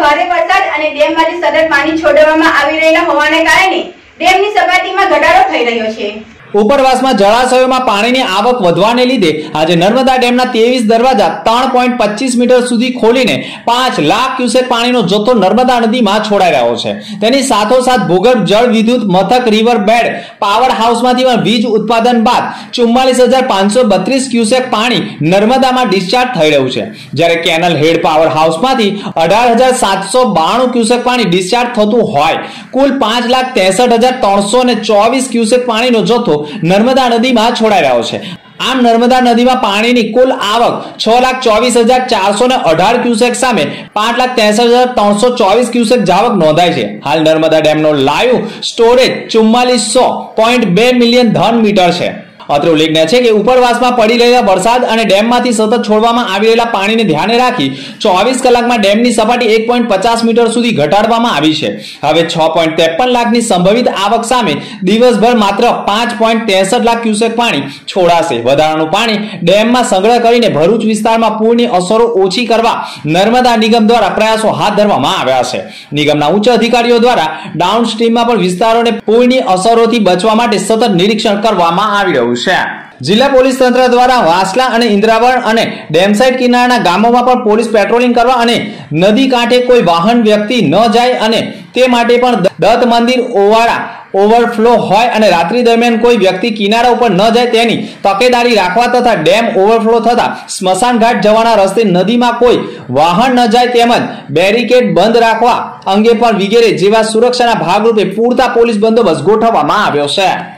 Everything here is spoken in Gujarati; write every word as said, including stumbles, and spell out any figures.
ભારે વરસાદ અને ડેમમાંથી સતત પાણી છોડવામાં આવી રહેલા હોવાને કારણે ડેમની સપાટીમાં ઘટાડો થઈ રહ્યો છે। ઉપરવાસમાં જળાશયોમાં પાણીની આવક વધવાને લીધે આજે નર્મદા ડેમના ત્રેવીસ દરવાજા ત્રણ પોઈન્ટ પચીસ મીટર સુધી ખોલીને પાંચ લાખ ક્યુસેક પાણીનો જથ્થો નર્મદા નદીમાં છોડાઈ રહ્યો છે। તેની સાથોસાથ ભૂગર્ભ જળ વિદ્યુત મથક રિવર બેડ પાવર હાઉસમાંથી પણ વીજ ઉત્પાદન બાદ ચુમ્માલીસ હજાર પાંચસો બત્રીસ ક્યુસેક પાણી નર્મદામાં ડિસ્ચાર્જ થઈ રહ્યું છે, જ્યારે કેનલ હેડ પાવર હાઉસમાંથી અઢાર હજાર સાતસો બાણું ક્યુસેક પાણી ડિસ્ચાર્જ થતું હોય કુલ પાંચ લાખ ત્રેસઠ હજાર ત્રણસો ને ચોવીસ ક્યુસેક પાણીનો જથ્થો નર્મદા નદીમાં છોડાઈ રહ્યો છે। આમ નર્મદા નદીમાં પાણીની કુલ આવક છ લાખ ચોવીસ હજાર ચારસો ને અઢાર ક્યુસેક સામે પાંચ લાખ ત્રેસઠ હજાર ત્રણસો ચોવીસ ક્યુસેક જાવક નોંધાઈ છે। હાલ નર્મદા ડેમનો લાઈવ સ્ટોરેજ ચુમ્માલીસો પોઈન્ટ બે મિલિયન ઘન મીટર છે। અત્રે ઉલ્લેખનીય છે કે ઉપરવાસમાં પડી રહેલા વરસાદ અને ડેમમાંથી સતત છોડવામાં આવી રહેલા પાણીને ધ્યાને રાખી ચોવીસ કલાકમાં ડેમની સપાટી એક પોઈન્ટ પચાસ મીટર સુધી ઘટાડવામાં આવી છે। હવે છ પોઈન્ટ ત્રેપન લાખની સંભવિત આવક સામે દિવસભર માત્ર પાંચ પોઈન્ટ ત્રેસઠ લાખ ક્યુસેક પાણી છોડાશે। વધારાનું પાણી ડેમમાં સંગ્રહ કરીને ભરૂચ વિસ્તારમાં પૂરની અસરો ઓછી કરવા નર્મદા નિગમ દ્વારા પ્રયાસો હાથ ધરવામાં આવ્યા છે। નિગમના ઉચ્ચ અધિકારીઓ દ્વારા ડાઉનસ્ટ્રીમમાં પણ વિસ્તારોને પૂરની અસરોથી બચવા માટે સતત નિરીક્ષણ કરવામાં આવી રહ્યું છે। જિલ્લા પોલીસ તંત્ર દ્વારા વાસલા અને ઇન્દ્રાવણ અને ડેમસાઇડ કિનારાના ગામોમાં પણ પોલીસ પેટ્રોલિંગ કરવા અને નદી કાંઠે કોઈ વાહન વ્યક્તિ ન જાય અને તે માટે પણ દત્ત મંદિર ઓવારા ઓવરફ્લો હોય અને રાત્રિ દરમિયાન કોઈ વ્યક્તિ કિનારા ઉપર ન જાય તેની તકેદારી રાખવા તથા ડેમ ઓવરફ્લો થતા સ્મશાન ઘાટ જવાના રસ્તે નદીમાં કોઈ વાહન ન જાય તેમજ બેરિકેડ બંધ રાખવા અંગે પણ વગેરે જેવા સુરક્ષાના ભાગરૂપે પૂરતા પોલીસ બંદોબસ્ત ગોઠવવામાં આવ્યો છે।